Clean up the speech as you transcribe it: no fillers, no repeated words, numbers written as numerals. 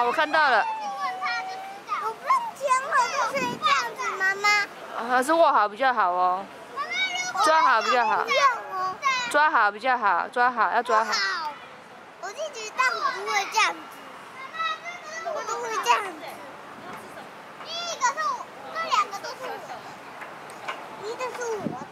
我看到了。 我不前后就是这样子，妈妈。 还是握好比较好哦。抓好比较好。抓好比较好，抓好要抓好。 我就觉得但我不会这样子，我都会这样子。第一个是我，这两个都是我，一个是我。